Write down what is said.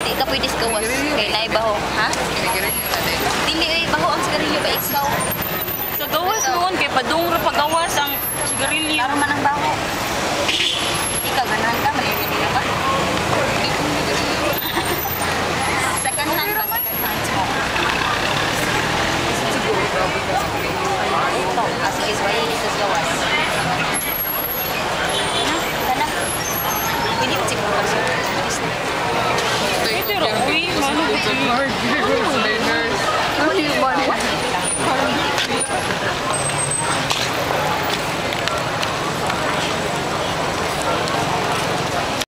di ka pwede sa gawas. Kaya naibaho. Ha? Dili ay baho ang sigarilyo ba ikaw? Sa gawas noon, kay padung ra pagawas ang sigarilyo. Laro man ang baho. Ikaw, ganahan ka, malilili na ba? Second hand ba? Second hand smoke. Ito, sige, sway, ito sa gawas. Kana? Hindi ko siguro. Pero, uy, mano ba?